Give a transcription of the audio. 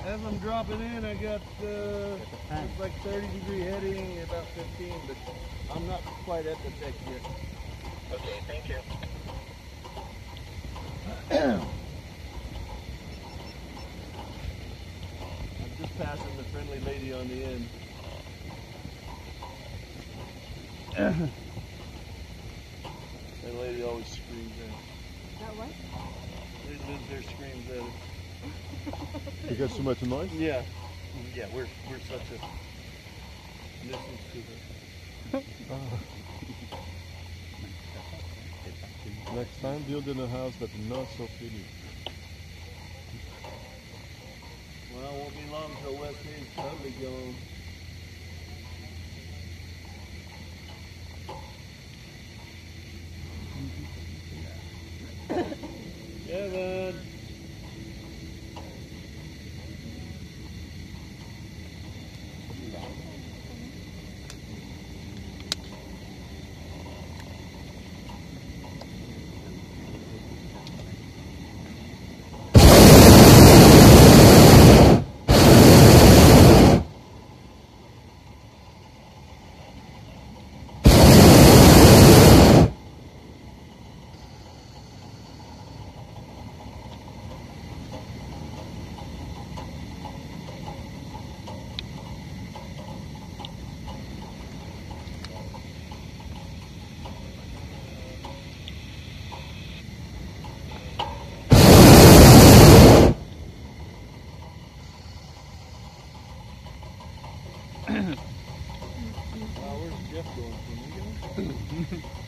As I'm dropping in, I got it's like 30-degree heading, about 15, but I'm not quite at the deck yet. Okay, thank you. I'm just passing the friendly lady on the end. That lady always screams at us. That what? Lady lives there, screams at us. Because too much noise? Yeah. Yeah, we're such a nuisance to her. Next time, build in a house that's not so pretty. Well, it won't be long till West Hayes totally gone. Kevin! Where's Jeff going from?